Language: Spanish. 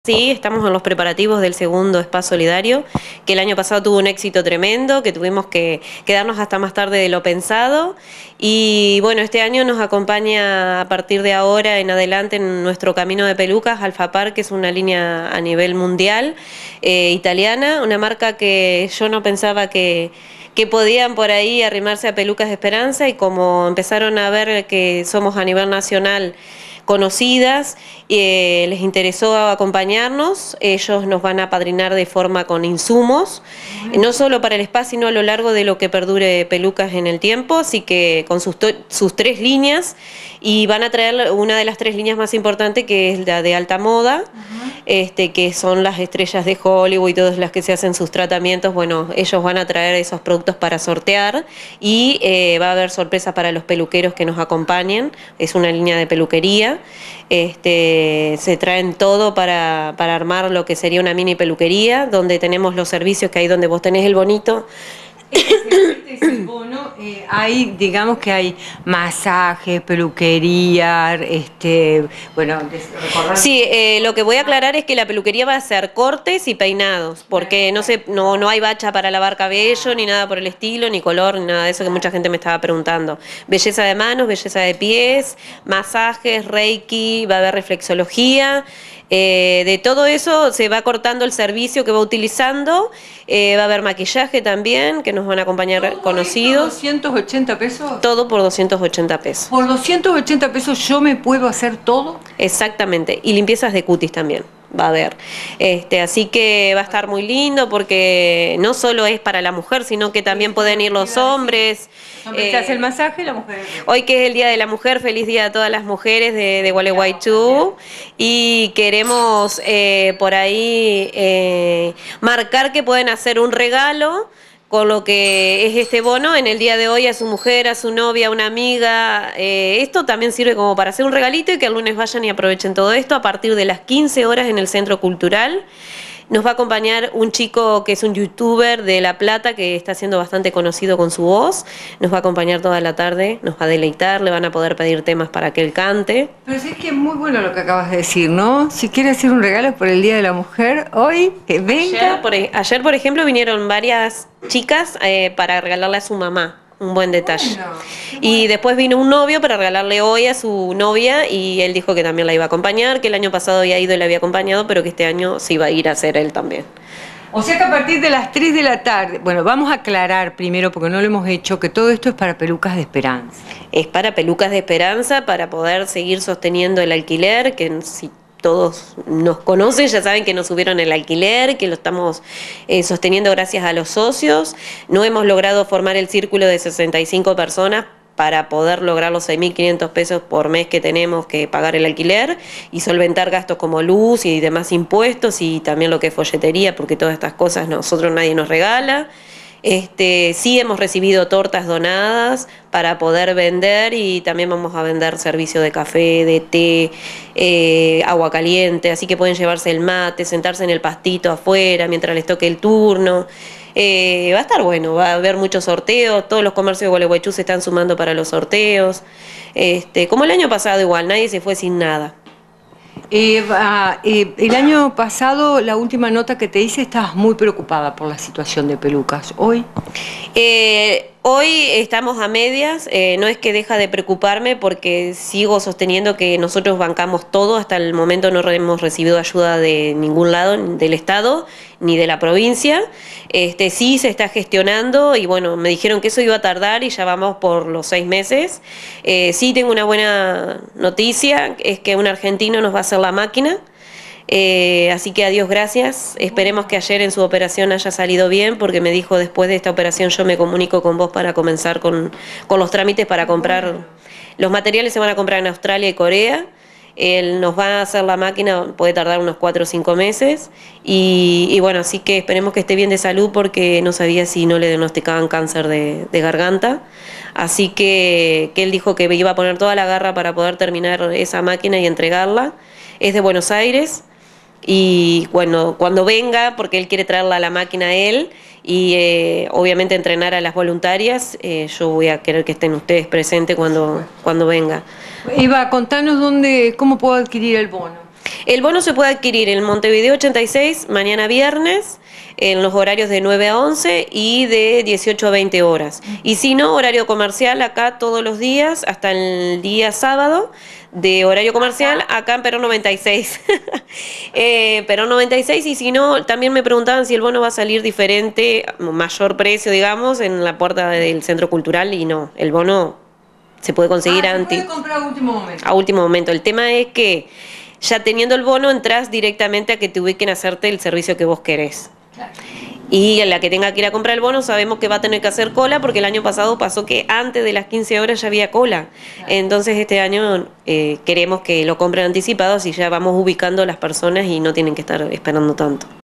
Sí, estamos en los preparativos del segundo Spa Solidario, que el año pasado tuvo un éxito tremendo, que tuvimos que quedarnos hasta más tarde de lo pensado. Y bueno, este año nos acompaña a partir de ahora en adelante en nuestro camino de pelucas Alfapar, que es una línea a nivel mundial, italiana, una marca que yo no pensaba que podían por ahí arrimarse a Pelucas de Esperanza, y como empezaron a ver que somos a nivel nacional conocidas, les interesó acompañarnos. Ellos nos van a apadrinar de forma con insumos, no solo para el spa, sino a lo largo de lo que perdure Pelucas en el tiempo, así que con sus tres líneas, y van a traer una de las tres líneas más importantes, que es la de alta moda, que son las estrellas de Hollywood y todas las que se hacen sus tratamientos. Bueno, ellos van a traer esos productos para sortear, y va a haber sorpresas para los peluqueros que nos acompañen. Es una línea de peluquería. Se traen todo para armar lo que sería una mini peluquería, donde tenemos los servicios, que ahí donde vos tenés el bonito. Este es el bono. Hay, digamos que hay masajes, peluquería, bueno, recordar. Sí, lo que voy a aclarar es que la peluquería va a ser cortes y peinados, porque no hay bacha para lavar cabello, ni nada por el estilo, ni color, ni nada de eso que mucha gente me estaba preguntando. Belleza de manos, belleza de pies, masajes, reiki, va a haber reflexología. De todo eso se va cortando el servicio que va utilizando. Va a haber maquillaje también, que nos van a acompañar ¿Todo conocidos. esto, 280 pesos? Todo por 280 pesos. ¿Por 280 pesos yo me puedo hacer todo? Exactamente, y limpiezas de cutis también va a haber. Así que va a estar muy lindo, porque no solo es para la mujer, sino que también pueden ir los hombres. Se hace el masaje, la mujer. Hoy, que es el Día de la Mujer, feliz día a todas las mujeres de Gualeguaychú, y queremos por ahí marcar que pueden hacer un regalo con lo que es este bono en el día de hoy a su mujer, a su novia, a una amiga. Esto también sirve como para hacer un regalito, y que el lunes vayan y aprovechen todo esto a partir de las 15 horas en el Centro Cultural. Nos va a acompañar un chico que es un youtuber de La Plata, que está siendo bastante conocido con su voz. Nos va a acompañar toda la tarde, nos va a deleitar, le van a poder pedir temas para que él cante. Pero sí, es que es muy bueno lo que acabas de decir, ¿no? Si quiere hacer un regalo por el Día de la Mujer, hoy, que venga. Ayer, por ejemplo, vinieron varias chicas para regalarle a su mamá. Un buen detalle. Bueno, y después vino un novio para regalarle hoy a su novia, y él dijo que también la iba a acompañar, que el año pasado había ido y la había acompañado, pero que este año se iba a ir a hacer él también. O sea que a partir de las 3 de la tarde, bueno, vamos a aclarar primero, porque no lo hemos hecho, que todo esto es para Pelucas de Esperanza. Es para Pelucas de Esperanza, para poder seguir sosteniendo el alquiler, que si todos nos conocen, ya saben que nos subieron el alquiler, que lo estamos sosteniendo gracias a los socios. No hemos logrado formar el círculo de 65 personas para poder lograr los 6.500 pesos por mes que tenemos que pagar el alquiler, y solventar gastos como luz y demás impuestos, y también lo que es folletería, porque todas estas cosas nosotros nadie nos regala. Sí hemos recibido tortas donadas para poder vender, y también vamos a vender servicio de café, de té, agua caliente, así que pueden llevarse el mate, sentarse en el pastito afuera mientras les toque el turno. Va a estar bueno, va a haber muchos sorteos, todos los comercios de Gualeguaychú se están sumando para los sorteos. Como el año pasado igual, nadie se fue sin nada. El año pasado, la última nota que te hice, estabas muy preocupada por la situación de Pelucas. ¿Hoy? Hoy estamos a medias, no es que deja de preocuparme, porque sigo sosteniendo que nosotros bancamos todo. Hasta el momento no hemos recibido ayuda de ningún lado, ni del Estado ni de la provincia. Sí se está gestionando, y bueno, me dijeron que eso iba a tardar, y ya vamos por los 6 meses. Sí tengo una buena noticia, es que un argentino nos va a hacer la máquina. Así que a Dios gracias, esperemos que ayer en su operación haya salido bien, porque me dijo: después de esta operación yo me comunico con vos para comenzar con los trámites para comprar. Los materiales se van a comprar en Australia y Corea. Él nos va a hacer la máquina, puede tardar unos 4 o 5 meses, y bueno, así que esperemos que esté bien de salud, porque no sabía si no le diagnosticaban cáncer de garganta. Así que él dijo que iba a poner toda la garra para poder terminar esa máquina y entregarla. Es de Buenos Aires. Y bueno, cuando venga, porque él quiere traerla a la máquina a él, y obviamente entrenar a las voluntarias, yo voy a querer que estén ustedes presentes cuando venga. Eva, contanos cómo puedo adquirir el bono. El bono se puede adquirir en Montevideo 86, mañana viernes, en los horarios de 9 a 11 y de 18 a 20 horas. Y si no, horario comercial acá todos los días, hasta el día sábado, de horario comercial, acá en Perón 96. Perón 96, y si no, también me preguntaban si el bono va a salir diferente, mayor precio, digamos, en la puerta del Centro Cultural, y no, el bono se puede conseguir antes. Se puede comprar a último momento. A último momento. El tema es que ya teniendo el bono entras directamente a que te ubiquen a hacerte el servicio que vos querés. Claro. Y a la que tenga que ir a comprar el bono sabemos que va a tener que hacer cola, porque el año pasado pasó que antes de las 15 horas ya había cola. Claro. Entonces este año queremos que lo compren anticipados y ya vamos ubicando a las personas y no tienen que estar esperando tanto.